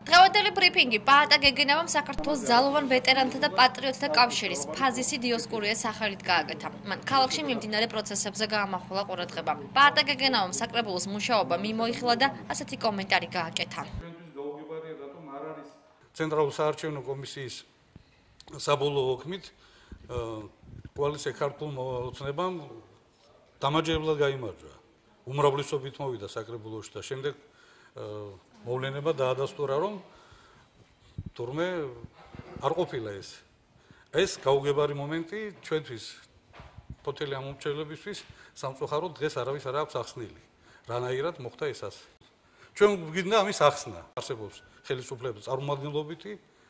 დღევანდელი ბრიფინგი პაატა გეგენავამ საქართველოს ძალოვან ვეტერანთა და პატრიოტთა კავშირის ფაზისი დიოსკურიას სახელით გააკეთა. მან ქალაქში მიმდინარე პროცესებზე გაამახვილა ყურადღება. პაატა გეგენავამ საკრებულოს მუშაობა მიმოიხილა და ასეთი კომენტარი გააკეთა. ცენტრალური საარჩევნო კომისიის საბოლოო ოქმით კოალიცია ქართულმა ოცნებამ დამაჯერებლად გაიმარჯვა. უმრავლესობით მოვიდა საკრებულოში და შემდეგ მოვლენება დაადასტურა, რომ თურმე არ ყოფილა ეს. ეს გაუგებარი მომენტი ჩვენთვის ფოთელი ამომრჩევლებისთვის სამწუხაროდ დღეს არავის არ აქვს ახსნილი. რანაირად მოხდა ეს ასე. ჩვენ გვგინდა ამის ახსნა. არსებობს ხელისუფლების წარმომადგენლობითი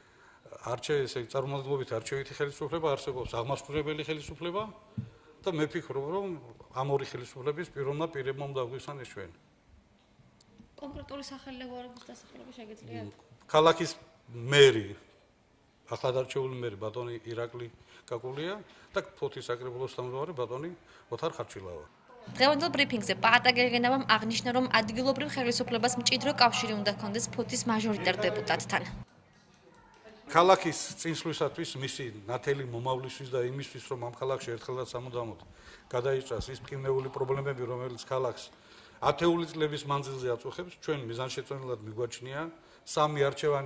არჩევითი ხელისუფლება, არსებობს აღმასრულებელი ხელისუფლება და მე ვფიქრობ, რომ ამ ორი ხელისუფლების პიროვნმა პირებმა უნდა აგვიხსნას ჩვენ. კონკრეტული სახელმწიფოების დასახელება შეგიძლიათ? ქალაქის მერი, ახლად არჩეული მერი ბატონი ირაკლი კაკულია და ფოთის საკრებულოს თავმჯდომარე ბატონი ოთარ ხარჩილავა. დღევანდელ ბრიფინგზე პაატა გეგენავამ აღნიშნა, რომ ადგილობრივ ხელისუფლებას მჭიდრო კავშირი უნდა ჰქონდეს ფოთის მაჟორიტარ დეპუტატთან. ქალაქის წინსვლისათვის, მისი ნათელი მომავლისთვის და იმისთვის, რომ ამ ქალაქში ერთხელაც სამუდამოდ გადაიჭრას ის მტკივნეული პრობლემები, რომელიც ქალაქს ათეული წლების მანძილზე აწუხებს, ჩვენ მიზანშეწონილად მიგვაჩნია სამი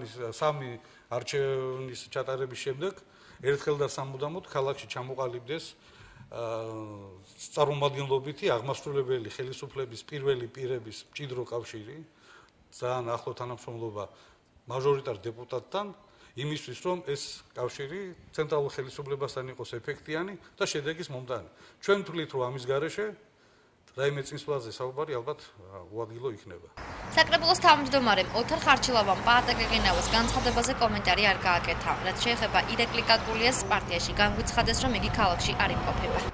არჩევნის ჩატარების შემდეგ ერთხელ და სამუდამოდ ქალაქში ჩამოყალიბდეს წარმომადგენლობითი აღმასრულებელი ხელისუფლების პირველი პირების მჭიდრო კავშირი, ძალიან ახლო თანამშრომლობა მაჟორიტარ დეპუტატთან, იმისთვის, რომ ეს კავშირი ცენტრალურ ხელისუფლებასთან იყოს ეფექტიანი და შედეგის მომდანი. ჩვენ ვთვლით, რომ ამის გარეშე რაიმე წინსვლაზე საუბარი ალბათ უადგილო იქნება. საკრებულოს თავმჯდომარემ ოთარ ხარჩილავამ პაატა გეგენავას განცხადებაზე კომენტარი არ გააკეთა, რაც შეეხება ირაკლი კაკულიას პარტიაში განგვიცხადეს, რომ იგი ქალაქში არ იმყოფება.